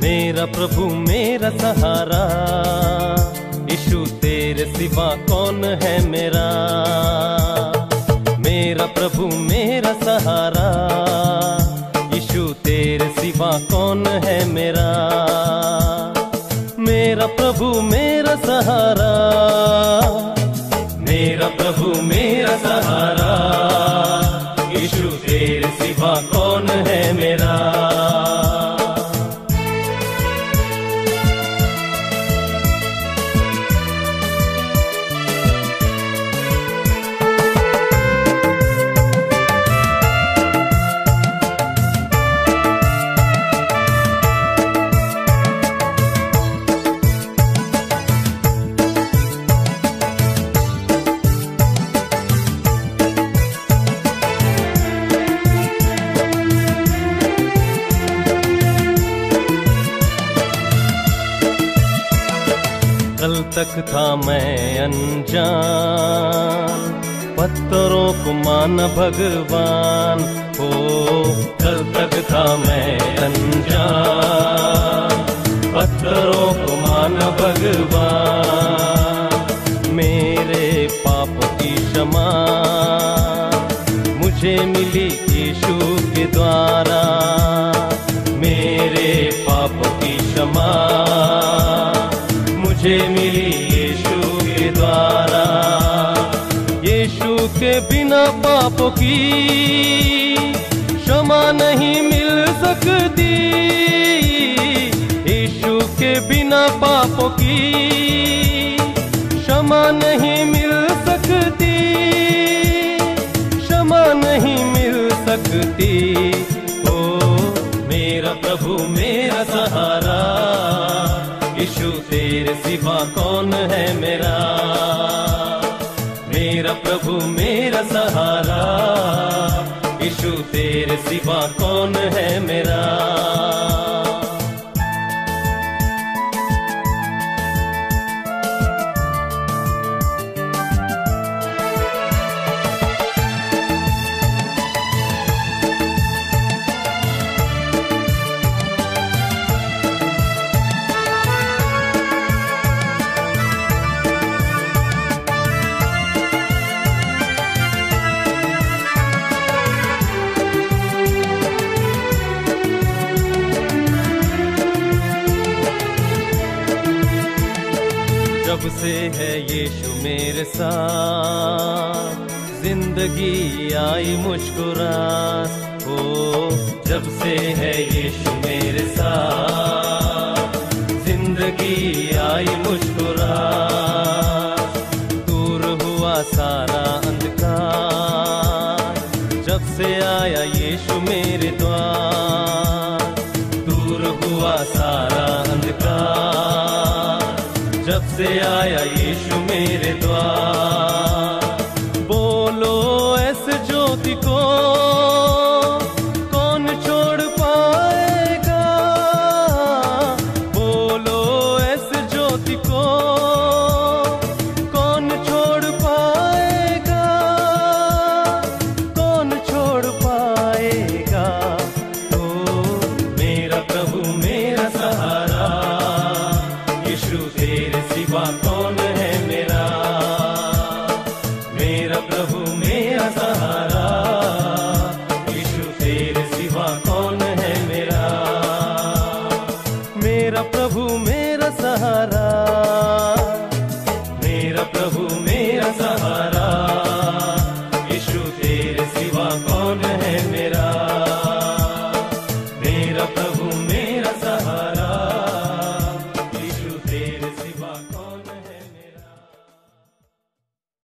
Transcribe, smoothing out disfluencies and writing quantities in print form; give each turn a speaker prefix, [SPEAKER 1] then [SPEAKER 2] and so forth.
[SPEAKER 1] मेरा प्रभु मेरा सहारा, यीशु तेरे सिवा कौन है मेरा। मेरा प्रभु मेरा सहारा, यीशु तेरे सिवा कौन है मेरा। मेरा प्रभु मेरा सहारा, मेरा प्रभु मेरा सहारा, यीशु तेरे सिवा कौन है मेरा। कल तक था मैं अनजान, पत्थरों को माना भगवान हो। कल तक था मैं अनजान, पत्थरों को माना भगवान। मेरे पाप की क्षमा मुझे मिली यीशु के द्वारा। मेरे पाप की क्षमा मुझे मिली यीशु के द्वारा। यीशु के बिना पापों की क्षमा नहीं मिल सकती। यीशु के बिना पापों की क्षमा नहीं मिल सकती, क्षमा नहीं मिल सकती। ओ मेरा प्रभु मेरा सहारा, यीशु तेरे सिवा कौन है मेरा। मेरा प्रभु मेरा सहारा, यीशु तेरे सिवा कौन है मेरा। जब से है यीशु मेरे साथ, जिंदगी आई मुस्कुरात हो। जब से है यीशु मेरे साथ, जिंदगी आई मुस्कुरात। दूर हुआ सारा अंधकार, जब से आया यीशु मेरे द्वार। दूर हुआ सारा अंधकार, जब से आया यीशु मेरे द्वार। बोलो ऐसे ज्योति को कौन छोड़ पाएगा। बोलो ऐसे ज्योति को कौन छोड़ पाएगा, कौन छोड़ पाएगा। तो मेरा प्रभु मेरा सहारा, यीशु तेरे सिवा कौन है मेरा। मेरा प्रभु मेरा सहारा,